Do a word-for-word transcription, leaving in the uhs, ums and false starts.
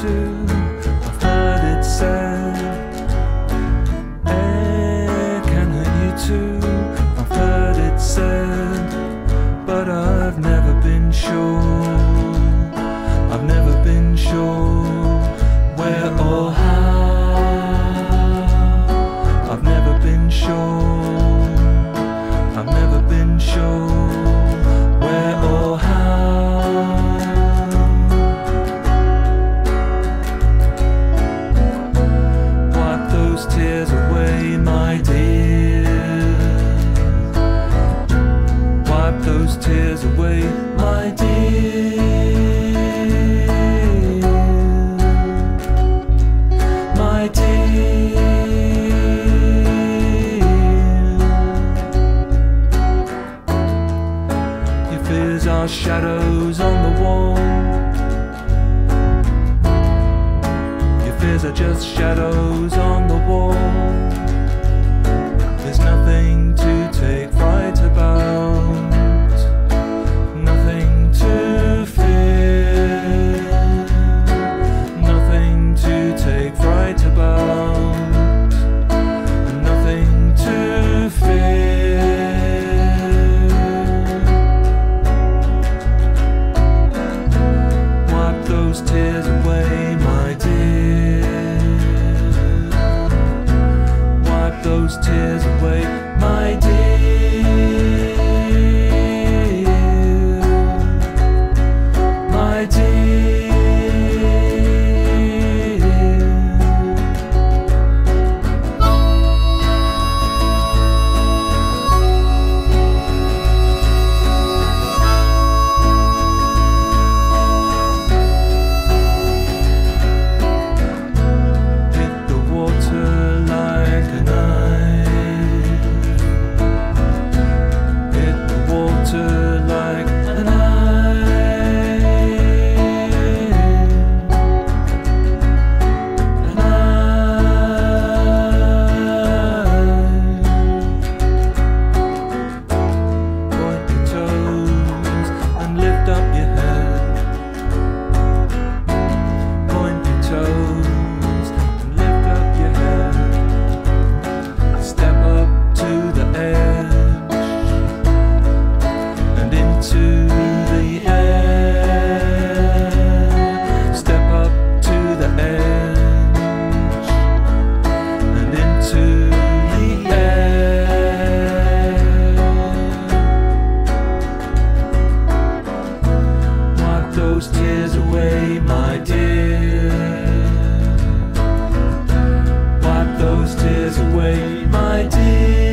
too, I've heard it said. It can hurt you too, I've heard it said. But I've never been sure, I've never been sure where or how. I've never been sure, I've never been sure where or how. Wipe those tears away, my dear. Wipe those tears away, my dear. My dear. Your fears are shadows on the wall. Your fears are just shadows on the wall. There's nothing to take fright about, nothing to fear, nothing to take fright about, nothing to fear. Wipe those tears away, my dear. Wipe those tears away, my dear. My dear. Hit the water like a knife. Hit the water like a knife. A knife. Point your toes and lift up your head. Point your toes and lift up your head. Step up to the edge and into the air. Step up to the edge and into the air. Wipe those tears away, my dear. Wipe those tears away, my dear.